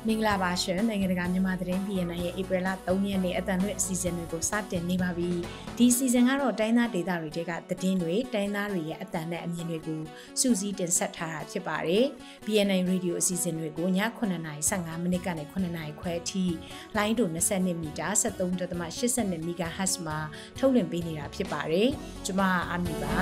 မင်္ဂလာပါရှင်နိုင်ငံတကာမြန်မာသတင်း PNN ရဲ့ဧပြီလ3ရက်နေ့အတန်လွင့်အစီအစဉ်တွေကိုစတင်နေပါပြီဒီအစီအစဉ်ကတော့တိုင်းသားဒေသတွေတဲကသတင်းတွေတိုင်းသားတွေရဲ့အတန်နဲ့အမြင်တွေကိုစူးစီးတင်ဆက်ထားတာဖြစ်ပါတယ် PNN Radio အစီအစဉ်တွေကိုည9:15မိနစ်ကနေ9:00ခွဲအထိလိုင်းတူ22မီတာ 73.82 MHz မှာထုတ်လွှင့်ပေးနေတာဖြစ်ပါတယ်ကျွန်မအာမီပါ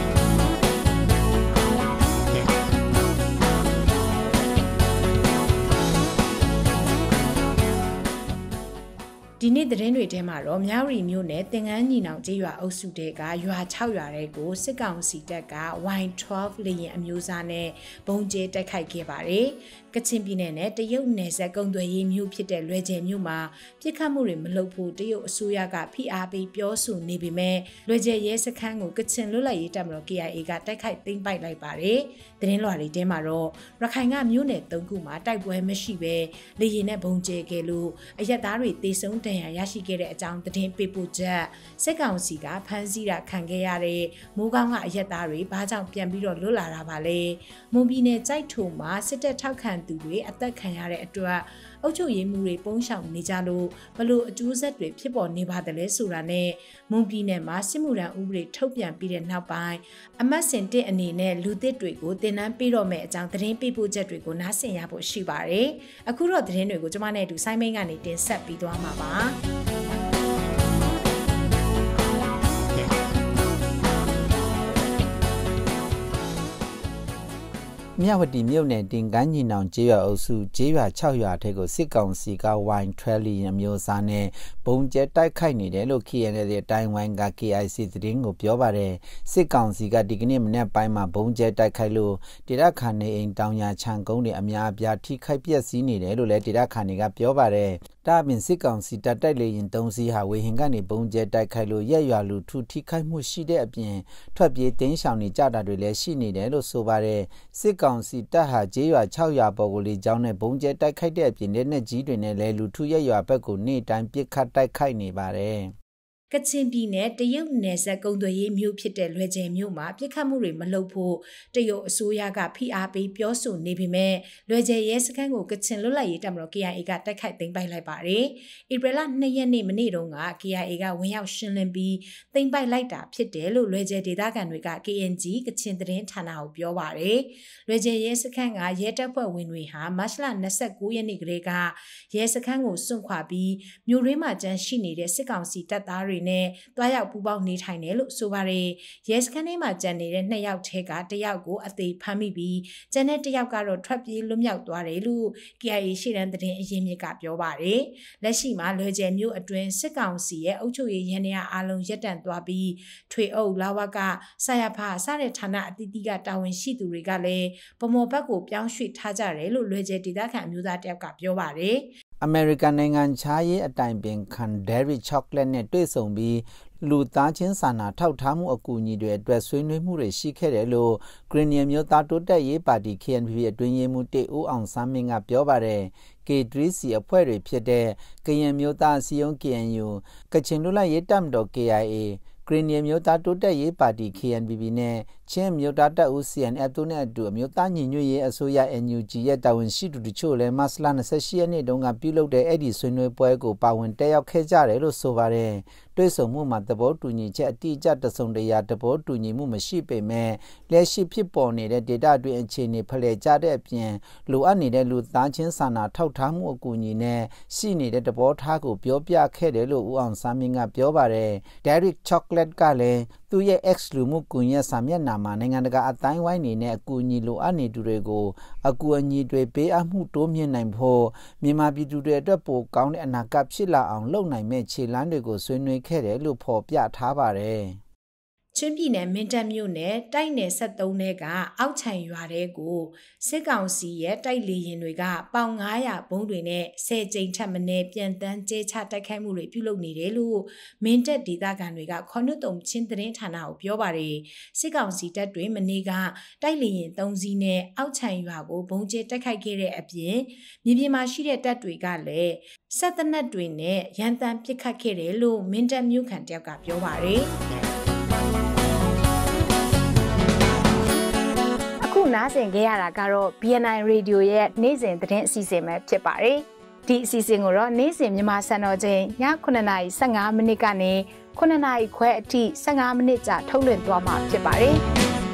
ဒီနေ့သတင်းတွေထဲမှာတော့မြောက်ရီမြို့နယ်တင်ငန်းညီနောင်ကျေးရွာအုပ်စုတဲကရွာ6ရွာတွေကိုစစ်ကောင်စီတပ်က Y12 လေယာဉ်အမျိုးအစားနဲ့ဘုံကျဲတိုက်ခိုက်ခဲ့ပါတယ်။ကချင်ပြည်နယ်နဲ့တရုတ်နယ်စပ်ကုန်သွယ်ရေးမြို့ဖြစ်တဲ့လွယ်ကျယ်မြို့မှာပြစ်ခတ်မှုတွေမလုပ်ဖို့တရုတ်အစိုးရကဖိအားပေးပြောဆိုနေပေမဲ့လွယ်ကျယ်ရဲစခန်းကိုကချင်လွတ်လပ်ရေးတပ်မတော် KIA ကတိုက်ခိုက်သိမ်းပိုက်လိုက်ပါတယ်။သတင်းလွှာတွေထဲမှာတော့ရခိုင်ကမြို့နယ်3ခုမှာတိုက်ပွဲမရှိဘဲလေယာဉ်နဲ့ဘုံကျဲခဲ့လို့အရက်သားတွေတေဆုံးရရှိခဲ့တဲ့အကြောင်းသတင်းပေးပို့ချက်စစ်ကောင်စီကဖမ်းဆီးတာခံခဲ့ရတဲ့မိုးကောင်းကအရက်သားတွေဘာကြောင့်ပြန်ပြီးတော့လွတ်လာတာပါလဲမွန်ပြည်နယ်ကြိုက်ထုံမှာစစ်တပ်ထောက်ခံသူတွေအသက်ခံရတဲ့အတွက်အုပ်ချုပ်ရေးမှုတွေပုံရှောင်နေကြလို့ဘလို့အကျိုးဆက်တွေဖြစ်ပေါ်နေပါတယ်လဲဆိုတာနဲ့မွန်ပြည်နယ်မှာစစ်မှုထမ်းဥပဒေထုတ်ပြန်ပြီးတဲ့နောက်ပိုင်းအမတ်စင်တစ်အနေနဲ့လူသစ်တွေကိုတင်နန်းပေးတော့မယ့်အကြောင်းသတင်းပေးပို့ချက်တွေကိုနားဆင်ရဖို့ရှိပါတယ်အခုတော့သတင်းတွေကိုကျွန်မနဲ့အတူဆိုင်းမိန်ကနေတင်ဆက်ပြီးသွားမှာပါမြဝတီမြို့နယ်တင်ကန်းညီနောင်ကျေးရွာအုပ်စုကျေးရွာ6ရွာထဲကိုစစ်ကောင်စီက Y12 အမျိုးအစားနဲ့ဘုံကျဲတိုက်ခိုက်နေတယ်လို့ KNL ရဲ့တိုင်းဝိုင်းက KIC သတင်းကိုပြောပါတယ်စစ်ကောင်စီကဒီကနေ့မနေ့ပိုင်းမှာဘုံကျဲတိုက်ခိုက်လို့ဒေသခံနေအိမ်တောင်ယာခြံကုန်းတွေအများအပြားထိခိုက်ပျက်စီးနေတယ်လို့လည်းဒေသခံတွေကပြောပါတယ်ဒါအပြင်စစ်ကောင်စီတပ်တိုက်လေရင်3စီးဟာဝေဟင်ကနေဘုံကျဲတိုက်ခိုက်လို့ရက်ရွာလူထုထိခိုက်မှုရှိတဲ့အပြင်ထွက်ပြေးတင်းရှောင်နေကြတာတွေလည်းရှိနေတယ်လို့ဆိုပါတယ်စစ်ကောင်စီတပ်ဟာကျေးရွာ6ရွာပေါ်ကိုလေကြောင်းနဲ့ဘုံကျဲတိုက်ခိုက်တဲ့အပြင်လက်နက်ကြီးတွေနဲ့လည်းလူထုရက်ရွာဘက်ကိုနေ့တိုင်းပစ်ခတ်တိုက်ခိုက်နေပါတယ်ကချင်ပြည်နယ်တရုတ်နယ်စပ်ကုန်သွယ်ရေးမြို့ဖြစ်တဲ့လွယ်ကျယ်မြို့မှာပြစ်ခတ်မှုတွေမလုပ်ဖို့တရုတ်အစိုးရကဖိအားပေးပြောဆိုနေပေမဲ့လွယ်ကျယ်ရဲစခန်းကိုကချင်လွတ်လပ်ရေးတပ်မတော် KIA ကတိုက်ခိုက်သိမ်းပိုက်လိုက်ပါတယ်။ဧပြီလ2ရက်နေ့မနေ့တုန်းက KIA ကဝင်ရောက်ရှင်းလင်းပြီးသိမ်းပိုက်လိုက်တာဖြစ်တယ်လို့လွယ်ကျယ်ဒေသခံတွေက KNG ကချင်သတင်းဌာနကိုပြောပါတယ်။လွယ်ကျယ်ရဲစခန်းကရဲတပ်ဖွဲ့ဝင်တွေဟာမတ်လ29ရက်နေ့ကလေးကရဲစခန်းကိုစွန့်ခွာပြီးမြို့ရင်းမှာကျန်းရှိနေတဲ့စစ်ကောင်စီတပ်သားတွေနဲ့တွားရောက်ပူပေါင်းနေထိုင်တယ်လို့ဆိုပါတယ်ရဲစခန်းထဲမှာကျန်နေတဲ့2ယောက်ထဲက1ယောက်ကိုအသေးဖမ်းမိပြီးကျန်တဲ့1ယောက်ကတော့ထွက်ပြေးလွတ်မြောက်သွားတယ်လို့ KIA ရှေ့တန်းသတင်းအရင်းမြစ်ကပြောပါတယ်လက်ရှိမှာလွယ်ကျယ်မြို့အတွင်းစစ်ကောင်စီရဲ့အုပ်ချုပ်ရေးရန်ရာအားလုံးရပ်တန့်သွားပြီးထွေအုပ်လာဝကဆရာဖစတဲ့ဌာနအသီးသီးကတာဝန်ရှိသူတွေကလည်းဗမော်ဘက်ကိုပြောင်းရွှေ့ထားကြတယ်လို့လွယ်ကျယ်ဒေသခံအမျိုးသားတယောက်ကပြောပါတယ်အမေရိကန်နိုင်ငံခြားရေးအတိုင်ပင်ခံဒယ်ရီချော့ကလက်နဲ့တွေ့ဆုံပြီးလူသားချင်းစာနာထောက်ထားမှုအကူအညီတွေအတွက်ဆွေးနွေးမှုတွေရှိခဲ့တယ်လို့ဂရင်းနီယမ်မျိုးသားတိုးတက်ရေးပါတီ KNPP အတွင်းရေးမှူးတေဦးအောင်ဆန်းမင်းကပြောပါတယ် K3C အဖွဲ့တွေဖြစ်တဲ့ကရင်မျိုးသားအစည်းအရုံး KNU ကချင်လွတ်လပ်ရေးတပ်မတော် KIA ဂရင်းနီယမ်မျိုးသားတိုးတက်ရေးပါတီ KNPP နဲ့ချင်းမျိုးသားတပ်ဦး CNF တို့နဲ့အတူအမျိုးသားညီညွတ်ရေးအစိုးရ NUG ရဲ့တာဝန်ရှိသူတို့ချို့လည်းမတ်လ28ရက်နေ့တုန်းကပြုလုပ်တဲ့အဲ့ဒီဆွေးနွေးပွဲကိုပါဝင်တက်ရောက်ခဲ့ကြတယ်လို့ဆိုပါတယ်တွေ့ဆုံမှုမှာသဘောတူညီချက်အတိအကျတစုံတရာသဘောတူညီမှုမရှိပေမဲ့လက်ရှိဖြစ်ပေါ်နေတဲ့ဒေတာတွင်အခြေအနေဖလှယ်ကြတဲ့အပြင်လိုအပ်နေတဲ့လူသားချင်းစာနာထောက်ထားမှုအကူအညီနဲ့ရှိနေတဲ့သဘောထားကိုပြောပြခဲ့တယ်လို့ဦးအောင်ဆန်းမင်းကပြောပါတယ် Derek Chocolate ကလည်းသူရဲ့ X လူမှုကွန်ရက်စာမျက်နှာမှာနိုင်ငံတကာအတိုင်းဝိုင်းနေနဲ့အကူအညီလိုအပ်နေသူတွေကိုအကူအညီတွေပေးအပ်မှုတိုးမြင့်နိုင်ဖို့မြန်မာပြည်သူတွေအတွက်ပိုကောင်းတဲ့အနာဂတ်ဖြစ်လာအောင်လုပ်နိုင်မဲ့ခြေလှမ်းတွေကိုဆွေးနွေးခဲ့တယ်လို့ဖော်ပြထားပါတယ်ချင်းပြည်နယ်မင်းတပ်မြို့နယ်တိုက်နယ်73ထဲကအောက်ခြံရွာတဲကိုစစ်ကောင်စီရဲ့တိုက်လေရင်တွေကပေါင်900ဘုံတွေနဲ့10ကြိမ်ထပ်မံပြန်တန်းကျဲချတိုက်ခိုက်မှုတွေပြုလုပ်နေတယ်လို့မင်းတပ်ဒေသခံတွေကခေါနုတုံချင်းသတင်းဌာနကိုပြောပါတယ်စစ်ကောင်စီတပ်တွေမနေ့ကတိုက်လေရင်3စီးနဲ့အောက်ခြံရွာကိုဘုံကျဲတိုက်ခိုက်ခဲ့တဲ့အပြင်မြေပြင်မှာရှိတဲ့တပ်တွေကလည်းဆက်တနက်တွေနဲ့ရန်တမ်းပစ်ခတ်ခဲ့တယ်လို့မင်းတပ်မြို့ခံတယောက်ကပြောပါတယ်အခုနားဆင်ကြရတာကတော့ BNI Radio ရဲ့နေ့စဉ်သတင်းအစီအစဉ်ပဲဖြစ်ပါတယ်။ဒီအစီအစဉ်ကိုတော့နေ့စဉ်မြန်မာစံတော်ချိန်ည9:15 မိနစ်ကနေ9:00ခွဲအထိ15မိနစ်ကြာထုတ်လွှင့်သွားမှာဖြစ်ပါတယ်။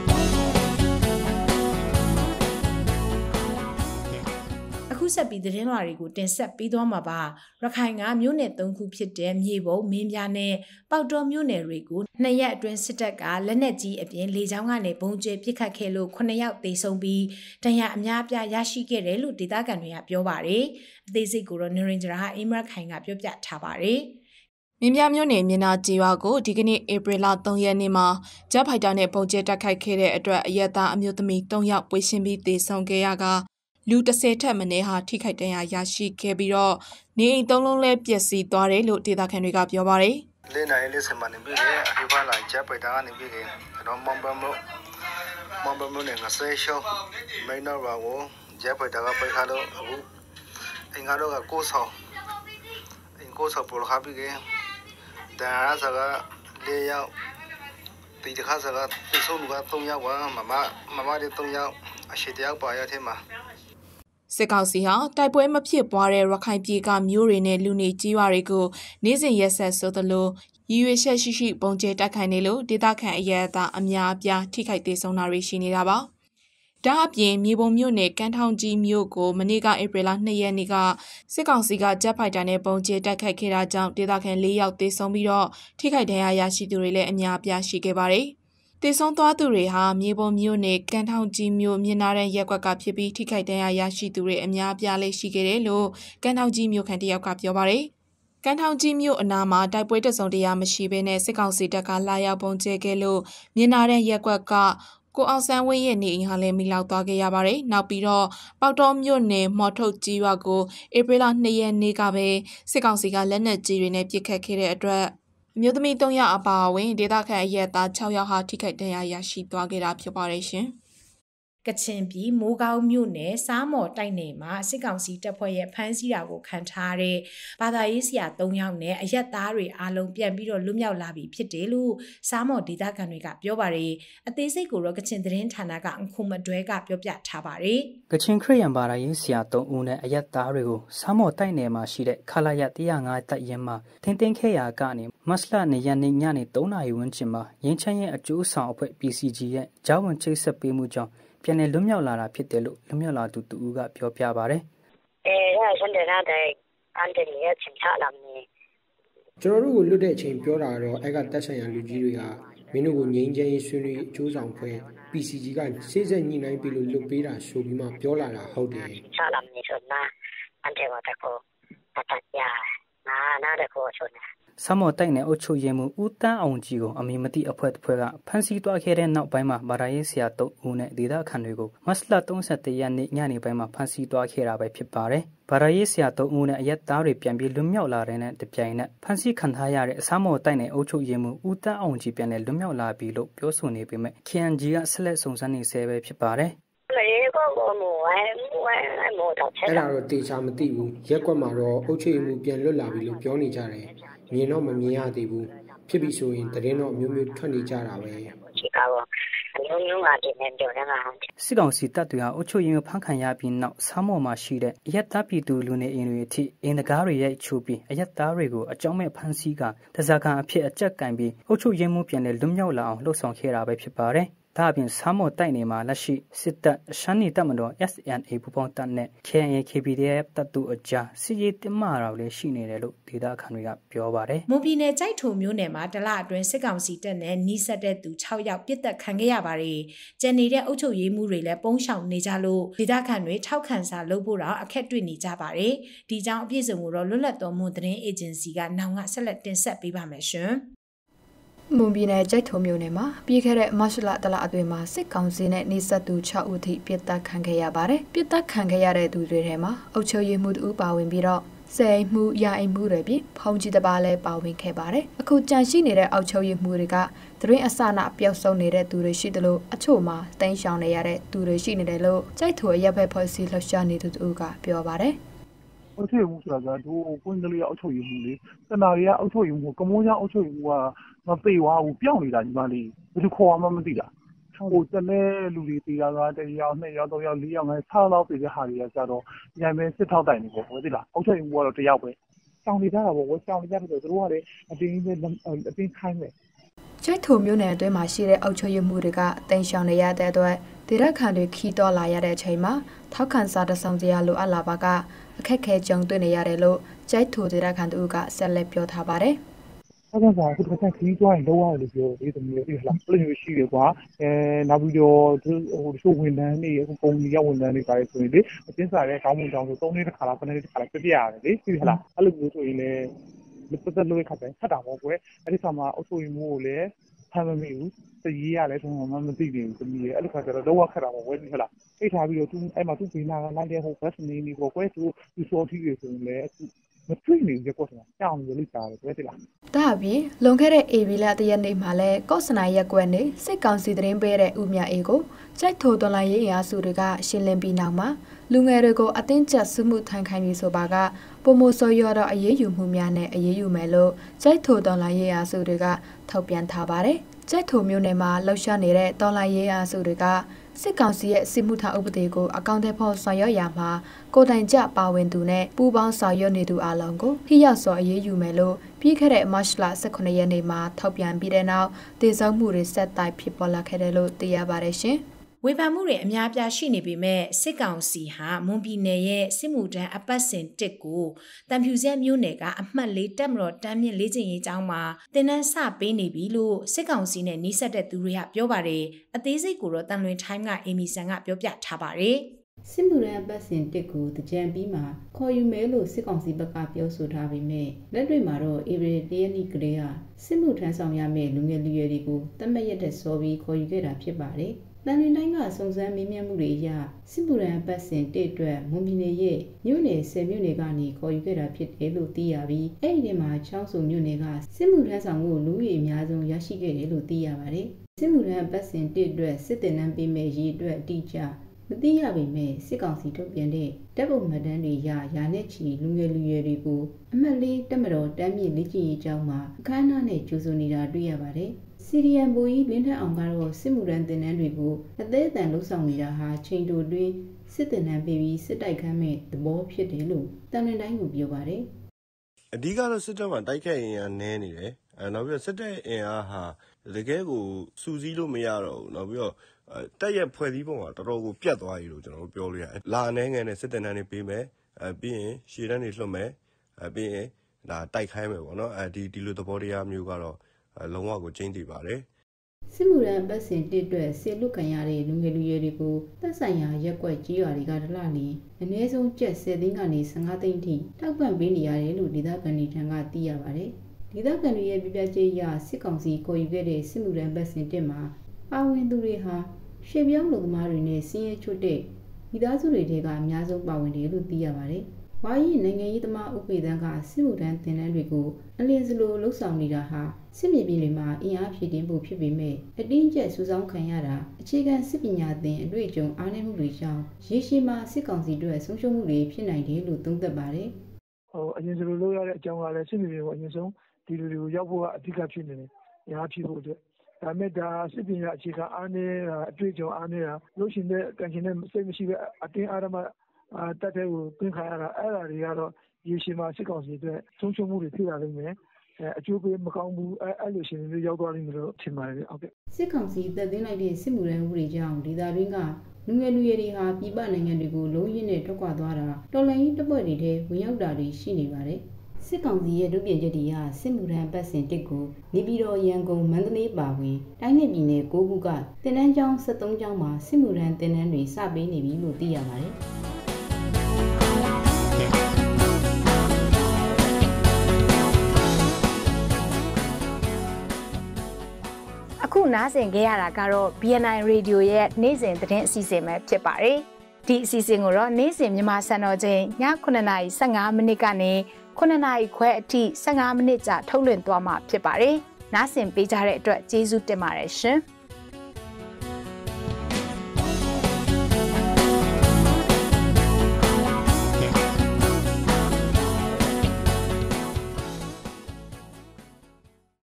အခုဆက်ပြီးသတင်းလွှာတွေကိုတင်ဆက်ပေးသွားမှာပါ။ရခိုင်ကမြို့နယ်3ခုဖြစ်တဲ့မြေပုံမင်းပြားနဲ့ပေါက်တော်မြို့နယ်တွေကို2ရက်အတွင်းစစ်တပ်ကလက်နက်ကြီးအပြင်လေကြောင်းကနေပုံကျဲပစ်ခတ်ခဲ့လို့9ယောက်သေဆုံးပြီးဒဏ်ရာအများအပြားရရှိခဲ့တယ်လို့ဒေသခံတွေကပြောပါတယ်။အသေးစိတ်ကိုတော့နရင်ဂျရာအိမရခိုင်ကပြောပြထားပါတယ်။မြင်းပြမြို့နယ်မြင်းနာကြီးရွာကိုဒီကနေ့ဧပြီလ3ရက်နေ့မှာဂျက်ဖိုက်တာနဲ့ပုံကျဲတိုက်ခိုက်ခဲ့တဲ့အတွက်အရက်သားအမျိုးသမီး3ယောက်ပွေရှင်းပြီးသေဆုံးခဲ့ရကလူ10ထက်မနည်းဟာထိခိုက်ဒဏ်ရာရရှိခဲ့ပြီးတော့နေအိမ်3လုံးလည်းပျက်စီးသွားတယ်လို့ဒေသခံတွေကပြောပါတယ်။လေးနိုင်လေးစမနေပြီလေအဖေလာဂျက်ပိုက်တာကနေပြီလေတော့မဘမနဲ့ငါဆေးရှောင်းမင်းတော့ဘာကိုဂျက်ပိုက်တာကပိုက်ခါတော့အခုအင်္ဂါတော့ကကိုးဆောင်အင်ကိုးဆောင်ပေါ်ခါပြီလေဒါရစကလေးရောက်ဒီတခါစကပြဆုံးလူက3ယောက်ကမမတွေ3ယောက်အရှိတယောက်ပါရတဲ့မှာစစ်ကောင်စီဟာတိုက်ပွဲမဖြစ်ပွားတဲ့ရခိုင်ပြည်ကမြို့တွေနဲ့လူနေကြီးရွာတွေကိုနေ့စဉ်ရက်ဆက်ဆိုသလိုရည်ရွယ်ချက်ရှိပုံကျဲတိုက်ခိုက်နေလို့ဒေသခံအရက်သားအများအပြားထိခိုက်သေးဆုံးတာတွေရှိနေတာပါ။ဒါအပြင်မြေပုံမြို့နယ်ကန်းထောင်ကြီးမြို့ကိုမနေ့ကဧပြီလ2ရက်နေ့ကစစ်ကောင်စီကဂျက်ဖိုက်တာနဲ့ပုံကျဲတိုက်ခိုက်ခဲ့တာကြောင့်ဒေသခံ4ယောက်သေဆုံးပြီးတော့ထိခိုက်ဒဏ်ရာရရှိသူတွေလည်းအများအပြားရှိခဲ့ပါတယ်။သေဆုံးသွားသူတွေဟာမြေပုံမြို့နယ်ကန်းထောင်ကြီးမြို့မြင်းနာတဲ့ရက်ကွက်ကဖြစ်ပြီးထိခိုက်ဒဏ်ရာရရှိသူတွေအများအပြားလေးရှိခဲ့တယ်လို့ကန်းထောင်ကြီးမြို့ခံတယောက်ကပြောပါတယ်။ကန်းထောင်ကြီးမြို့အနားမှာတိုက်ပွဲတစုံတရာမရှိဘဲနဲ့စစ်ကောင်စီတပ်ကလာရောက်ပုံကျဲခဲ့လို့မြင်းနာတဲ့ရက်ကွက်ကကိုအောင်ဆန်းဝင်းရဲ့နေအိမ်ဟာလည်းမိလောက်သွားခဲ့ရပါတယ်။နောက်ပြီးတော့ပေါက်တော်မြို့နယ်မော်ထုတ်ကြီးရွာကိုဧပြီလ2ရက်နေ့ကပဲစစ်ကောင်စီကလက်နက်ကြီးတွေနဲ့ပစ်ခတ်ခဲ့တဲ့အတွက်အမျိုးသမီး3ယောက်အပါအဝင်ဒေသခံအရက်သား6ယောက်ဟာထိခိုက်ဒဏ်ရာရရှိသွားခဲ့တာဖြစ်ပါတယ်ရှင်။ကချင်ပြည်မိုးကောင်းမြို့နယ်စားမော်တိုက်နယ်မှာစစ်ကောင်စီတပ်ဖွဲ့ရဲ့ဖမ်းဆီးတာကိုခံထားတဲ့ဘာသာရေးဆရာ3ယောက်နဲ့အရက်သားတွေအားလုံးပြန်ပြီးတော့လွတ်မြောက်လာပြီဖြစ်တယ်လို့စားမော်ဒေသခံတွေကပြောပါတယ်။အသေးစိတ်ကိုတော့ကချင်သတင်းဌာနကအခုမတွဲကပြောပြထားပါတယ်။ကချင်ခရစ်ယာန်ဘာသာရေးဆရာ3ဦးနဲ့အရက်သားတွေကိုစားမော်တိုက်နယ်မှာရှိတဲ့ခလာရ105တပ်ရင်းမှာထင်းခဲ့ရာကနေမတ်လ2ရက်နေ့ညနေ3နာရီဝန်းကျင်မှာရင်းချမ်းရဲ့အကျိုးဆောင်အဖွဲ့ PCG ရဲ့ဂျောင်းဝင်ချိတ်ဆက်ပေးမှုကြောင့်ပြန်လည်လွတ်မြောက်လာတာဖြစ်တယ်လို့လွတ်မြောက်လာသူတူကပြောပြပါဗျ။ဒါဆန်တဲ့တဲ့အန်တရီရဲ့ချင်းချလာမည်။ကျွန်တော်တို့ကိုလွတ်တဲ့အချိန်ပြောတာတော့အဲ့ကတက်ဆိုင်ရာလူကြီးတွေကမင်းတို့ကိုငြိမ်းချမ်းရေးဆွေးနွေးအကျိုးဆောင်ဖွဲ့ PCG ကစေ့စပ်ညှိနှိုင်းပြီးလို့လွတ်ပေးတာဆိုပြီးမှပြောလာတာဟုတ်တယ်။ချလာမည်ဆိုတော့အန်တေဝတ်ကိုတတ်ရနားတဲ့ကိုဆိုနေဆမော်တိုက်နယ်အုပ်ချုပ်ရေးမှူးဦးတန်းအောင်ကြီးကိုအမည်မသိအဖွဲ့တစ်ဖွဲ့ကဖမ်းဆီးသွားခဲ့တဲ့နောက်ပိုင်းမှာဘာသာရေးဆရာ3ဦးနဲ့ဒေသခံတွေကိုမတ်လ31ရက်နေ့ညနေပိုင်းမှာဖမ်းဆီးသွားခဲ့တာပဲဖြစ်ပါတယ်။ဘာသာရေးဆရာ3ဦးနဲ့အရက်သားတွေပြန်ပြီးလွတ်မြောက်လာတဲ့တပြိုင်နက်ဖမ်းဆီးခံထားရတဲ့ဆမော်တိုက်နယ်အုပ်ချုပ်ရေးမှူးဦးတန်းအောင်ကြီးပြန်လည်လွတ်မြောက်လာပြီလို့ပြောဆိုနေပေမဲ့ KNG ကဆက်လက်စုံစမ်းနေဆဲပဲဖြစ်ပါတယ်။အဲ့ဒါတော့တေချာမသိဘူးရက်ကွက်မှာတော့အုတ်ချွေမှုပြန်လွတ်လာပြီလို့ပြောနေကြတယ်မြင်တော့မမြင်ရသေးဘူးဖြစ်ပြီဆိုရင်တရင်တော့မျိုးမျိုးထွက်နေကြတာပဲဒီကတော့မျိုးကဒီနဲ့ပြောနေတာစစ်ကောင်စီတပ်တွေဟာအုတ်ချွေရင်ဖမ်းခံရပြီးနောက်ဆားမော်မှာရှိတဲ့အရက်သားပြည်သူလူနေအိမ်တွေအထိအင်တကားတွေရဲ့ချိုးပြီးအရက်သားတွေကိုအကြောင်းမဲ့ဖမ်းဆီးကတစားကန်အဖြစ်အကြက်ကင်ပြီးအုတ်ချွေရင်မှုပြန်လည်လွတ်မြောက်လာအောင်လှုပ်ဆောင်ခဲ့တာပဲဖြစ်ပါတယ်ဒါအပြင်ဆားမော်တိုက်နေမှာလက်ရှိစစ်တပ်ရှမ်းနီတပ်မတော် SNA ပူပေါင်းတပ်နဲ့ KNA KPDF တပ်တို့အကြားစစ်ရေးတင်းမာတာလည်းရှိနေတယ်လို့ဒေသခံတွေကပြောပါတယ်။မွန်ပြည်နယ်ကြိုက်ထုံမြို့နယ်မှာတလအတွင်းစစ်ကောင်စီတပ်နဲ့နီးစပ်တဲ့သူ6ယောက်ပစ်သက်ခံခဲ့ရပါတယ်။ကျန်နေတဲ့အုပ်ချုပ်ရေးမှုတွေလည်းပုန်းရှောင်နေကြလို့ဒေသခံတွေထောက်ခံစာလုပ်ဖို့တော့အခက်တွေ့နေကြပါတယ်။ဒီကြောင့်အပြည့်စုံကိုတော့လွတ်လပ်တော်မွန်သတင်းအေဂျင်စီကနောင်ကဆက်လက်တင်ဆက်ပေးပါမယ်ရှင်။မွန်ပြည်နယ်ကြိုက်ထုံမြို့နယ်မှာပြီးခဲ့တဲ့မတ်လတလအတွင်းမှာစစ်ကောင်စီနဲ့နေဆက်သူ6ဦးထိပြစ်တက်ခံခဲ့ရပါတယ်။ပြစ်တက်ခံခဲ့ရတဲ့သူတွေထဲမှာအုပ်ချုပ်ရေးမှုတူပါဝင်ပြီးတော့စေမှုရအိမ်မှုတွေပြီးဖုန်ကြီးတပါလည်းပါဝင်ခဲ့ပါတယ်။အခုကြန့်ရှိနေတဲ့အောက်ချုပ်ရေးမှုတွေကသတင်းအစနာပျောက်ဆုံးနေတဲ့သူတွေရှိတယ်လို့အချို့မှာတင်းရှောင်နေရတဲ့သူတွေရှိနေတယ်လို့ကြိုက်ထုံရပ်ဘက်ဖွဲ့စည်းလှုပ်ရှားနေသူတို့ကပြောပါတယ်။အုပ်ချုပ်ရေးမှုဆိုတာကတို့ကွင်းကလေးအောက်ချုပ်ရေးမှုလေတနာရီကအောက်ချုပ်ရေးမှုကမုန်းချောင်းအောက်ချုပ်ရေးမှုကမပေဝါဘူးပြောင်းနေတာညီမလေးဘယ်လိုခေါ်မှမသိတာတလဲလူတွေတီတာက1ယောက်2ယောက်3ယောက်4ယောက်5လောက်ပြီးတဲ့ဟာတွေကကြတော့ဒီတိုင်းပဲစစ်ထောက်တိုင်နေပေါ့သိလားအုပ်ချုပ်ရေးမှူးကတော့1ယောက်ပဲတောင်းနေကြတာပေါ့တောင်းနေကြတယ်ဆိုတော့သူတို့ကလည်းအတင်းပဲအတင်းခိုင်းတယ်ကျိုက်ထိုမျိုးနယ်အတွင်းမှာရှိတဲ့အုပ်ချုပ်ရေးမှုတွေကအသိရှောင်နေရတဲ့အတွက်ဒေသခံတွေခီးတော့လာရတဲ့အချိန်မှာထောက်ခံစာတစောင်းစရာလိုအပ်လာပါကအခက်ခဲကြုံတွေ့နေရတယ်လို့ကျိုက်ထိုဒေသခံတို့ကဆက်လက်ပြောထားပါတယ်ထောက်ခံစာတစ်ခါခီးသွားရင်လောက်ရတယ်လို့ပြောတယ်ဒီလိုမျိုးလားဘယ်လိုရှိလဲကွာနောက်ပြီးတော့ဟိုတချို့ဝန်ထမ်းတွေပုံကြီးရဝန်ထမ်းတွေပါလေဆိုရင်လေအကျဉ်းစာရဲ့ကောင်းမှုကြောင့်ဆို3နှစ်တစ်ခါလား9နှစ်တစ်ခါလားပြပြရတယ်လေသိလားအဲ့လိုမျိုးဆိုရင်လည်းပတ်သက်လို့ခက်တယ်ခက်တာပေါ့ကွယ်အဲ့ဒီခါမှာအုပ်ချုပ်ရေးမှုကိုလည်းဖမ်းမမိဘူးတည်ရလဲဆိုတော့မသိဘူးတမီးရဲ့အဲ့လိုခါကျတော့တော့ခက်တာပေါ့ကွယ်ဟုတ်လားအိတ်ထားပြီးတော့သူအဲ့မှာသူဘေးနာကလိုက်တဲ့ဟိုဘတ်စနေနေပေါ့ကွယ်သူစော်ထီးတွေဆိုရင်လည်းမတွေ့နေရကော့စနာကြောင်ရလိတာပဲတိလားဒါအပြင်လွန်ခဲ့တဲ့ AB လတရက်နေ့မှာလဲကော့စနာရက်ကွက်နေစစ်ကောင်စီသတင်းပေးတဲ့ဦးမြအေကိုကျိုက်ထိုတော်လိုင်းရေးအင်အားစုတွေကရှင်းလင်းပြီးနောက်မှာလူငယ်တွေကိုအတင်းကျပ်စုမှုထိုင်ခိုင်းပြီးဆိုပါကပုံမဆိုရတော့အရေးယူမှုများနဲ့အရေးယူမယ်လို့ကျိုက်ထိုတော်လိုင်းရေးအင်အားစုတွေကထုတ်ပြန်ထားပါတယ်ကျိုက်ထိုမျိုးနယ်မှာလှုပ်ရှားနေတဲ့တော်လိုင်းရေးအင်အားစုတွေကစစ်ကောင်စီရဲ့စစ်မှုထမ်းဥပဒေကိုအကောင့်ထဲပေါ်ဆောင်ရွက်ရမှာကိုတိုင်ကြပါဝင်သူနဲ့ပူးပေါင်းဆောင်ရွက်နေသူအလုံးကိုဖိရောက်စွာအရေးယူမယ်လို့ပြီးခဲ့တဲ့မတ်လ18ရက်နေ့မှာထောက်ပြန်ပြီးတဲ့နောက်တည်ဆောက်မှုတွေဆက်တိုက်ဖြစ်ပေါ်လာခဲ့တယ်လို့သိရပါတယ်ရှင်ဝေဖန်မှုတွေအများပြားရှိနေပေမဲ့စစ်ကောင်စီဟာမွန်ပြည်နယ်ရဲ့စစ်မှုထမ်းအပတ်စဉ်1ကိုတံဖြူဆက်မြို့နယ်ကအမှတ်4တပ်မတော်တမ်းမြင့်လေ့ကျင့်ရေးကျောင်းမှာတင်နန်းစပေးနေပြီလို့စစ်ကောင်စီနဲ့နှိစက်တဲ့သူတွေကပြောပါတယ်အသေးစိတ်ကိုတော့တန်လွင်ထိုင်းကအေမီဆန်ကပြောပြထားပါတယ်စစ်မှုထမ်းအပတ်စဉ်1ကိုတကြံပြီးမှခေါ်ယူမယ်လို့စစ်ကောင်စီဘက်ကပြောဆိုထားပေမဲ့လက်တွေ့မှာတော့ဧပြီ1ရက်နေ့ကလေးကစစ်မှုထမ်းဆောင်ရမယ့်လူငယ်လူရွယ်တွေကိုတတ်မှတ်ရတဲ့စောပြီးခေါ်ယူခဲ့တာဖြစ်ပါတယ်တန်လွင်တိုင်းကစုံစမ်းမေးမြန်းမှုတွေအရစစ်မှုထမ်းအပတ်စဉ်1အတွက်မွန်ပြည်နယ်ရဲ့မြို့နယ်10မြို့နယ်ကနေခေါ်ယူခဲ့တာဖြစ်တယ်လို့သိရပြီးအဲ့ဒီမှာချောင်းစုံမြို့နယ်ကစစ်မှုထမ်းဆောင်မှုလူဦးရေအများဆုံးရရှိခဲ့တယ်လို့သိရပါတယ်စစ်မှုထမ်းအပတ်စဉ်1အတွက်စစ်တင်နန်းပေးမဲ့ရေးအတွက်အတိအကျမသိရပေမဲ့စစ်ကောင်စီထုတ်ပြန်တဲ့တပ်ပုံမှတ်တမ်းတွေရာနဲ့ချီလူငယ်လူရွယ်တွေကိုအမှတ်4တပ်မတော်တမ်းမြင့်လေ့ကျင့်ရေးကျောင်းမှာအခမ်းအနားနဲ့ကြိုဆိုနေတာတွေ့ရပါတယ်စီရီယန်ဘူကြီးလင်းထက်အောင်ကတော့စစ်မှုထမ်းတင်နန်းတွေကိုအသေးအတန်လှုပ်ဆောင်နေတာဟာချိန်တိုတွင်းစစ်တင်နန်းပေးပြီးစစ်တိုက်ခန်းမဲ့သဘောဖြစ်တယ်လို့တန်လွင်တိုင်းကပြောပါတယ်အဓိကတော့စစ်တပ်မှာတိုက်ခိုက်ရင်အားနည်းနေတယ်နောက်ပြီးတော့စစ်တပ်အင်အားဟာတကယ်ကိုစူးစီးလို့မရတော့ဘူးနောက်ပြီးတော့တက်ရဲ့ဖွဲ့စည်းပုံကတော်တော်ကိုပြတ်သွားပြီလို့ကျွန်တော်တို့ပြောလို့ရတယ်လာအနေငယ်နဲ့စစ်တပ်နဲ့ပေးမယ်ပြီးရင်ရှေ့တန်းတွေလွှတ်မယ်ပြီးရင်ဒါတိုက်ခိုင်းမယ်ပေါ့နော်ဒီလိုသဘောတရားမျိုးကတော့လုံးဝကိုကျင်းတည်ပါတယ်စစ်မှုထမ်းပတ်စဉ်1အတွက်ဆေလွတ်ခံရတဲ့လူငယ်လူရွယ်တွေကိုသက်ဆိုင်ရာရက်ကွက်ကြီးရွာတွေကတလနေအနည်းဆုံးကျပ်10သိန်းကနေ15သိန်းထိထောက်ပံ့ပေးနေရတယ်လို့ဒေသခံတွေထံကသိရပါတယ်ဒေသခံတွေရဲ့ပြပြချက်အရစစ်ကောင်စီခေါ်ယူခဲ့တဲ့စစ်မှုထမ်းပတ်စဉ်1မှာပါဝင်သူတွေဟာရှေ့ပြောင်းလူသမားတွေနဲ့စင်းရဲချွတ်တဲ့မိသားစုတွေထဲကအများဆုံးပါဝင်တယ်လို့သိရပါတယ်။ဝါရီနိုင်ငံရေးသမားဥပေတန်းကစစ်မှုထမ်းတင်နန်းတွေကိုအလင်းစလိုလှုပ်ဆောင်နေတာဟာစစ်မြေပြင်တွေမှာအင်အားဖြည့်တင်းဖို့ဖြစ်ပေမဲ့အတင်းကျပ်စူးစောင်းခံရတာအခြေခံစစ်ပညာသင်အတွေ့အကြုံအားနည်းမှုတွေကြောင့်ရေရှည်မှာစစ်ကောင်စီတို့ဆုံးရှုံးမှုတွေဖြစ်နိုင်တယ်လို့သုံးသပ်ပါတယ်။အရင်စလိုလုပ်ရတဲ့အကြောင်းကလည်းစစ်မြေပြင်ကိုအရင်ဆုံးဒီလူတွေကိုရောက်ဖို့ကအဓိကဖြစ်နေတယ်။အားဖြည့်ဖို့အတွက်ဒါမဲ့ဒါစစ်ပညာအခြေခံအားနည်းတာအတွေ့အကြုံအားနည်းတာလို့ရှိတဲ့ကံရှင်တဲ့စိတ်မရှိပဲအတင်းအားဓမ္မတက်တဲ့ကိုပြင်ခါရတာအဲ့ဒါတွေကတော့ရေရှည်မှာစစ်ကောင်စီအတွက်ဆုံးရှုံးမှုတွေဖြစ်လာနိုင်မယ်အကျိုးပေးမကောင်းဘူးအဲ့လိုရှင်တွေရောက်သွားလိမ့်မယ်လို့ထင်ပါတယ်ဟုတ်ကဲ့စစ်ကောင်စီတပ်သိမ်းလိုက်တဲ့စစ်မှုထမ်းဥပဒေကြောင့်ဒေသတွင်းကလူငယ်လူရွယ်တွေဟာပြည်ပနိုင်ငံတွေကိုလုံးဝနဲ့ထွက်ခွာသွားတာတော်လှန်ရေးတပ်ဖွဲ့တွေထဲဝင်ရောက်တာတွေရှိနေပါတယ်စစ်ကောင်စီရဲ့ဒုပြင်းချက်တွေကစစ်မှုထမ်းပတ်စဉ်1ကိုနေပြည်တော်ရန်ကုန်မန္တလေးပါဝင်တိုင်းနယ်ပြည်နယ်9ခုကတင်နန်းကျောင်း73ကျောင်းမှာစစ်မှုထမ်းတင်နန်းတွေစပေးနေပြီလို့သိရပါတယ်အခုနားဆင်ခဲ့ရတာကတော့ BNI Radio ရဲ့နေ့စဉ်သတင်းအစီအစဉ်ပဲဖြစ်ပါတယ်ဒီအစီအစဉ်ကိုတော့နေ့စဉ်မြန်မာစံတော်ချိန်ည9:15မိနစ်ကနေ9နာရီခွဲအထိ15မိနစ်ကြာထုတ်လွှင့်သွားမှာဖြစ်ပါတယ်။နားဆင်ပေးကြတဲ့အတွက်ကျေးဇူးတင်ပါတယ်ရှင်။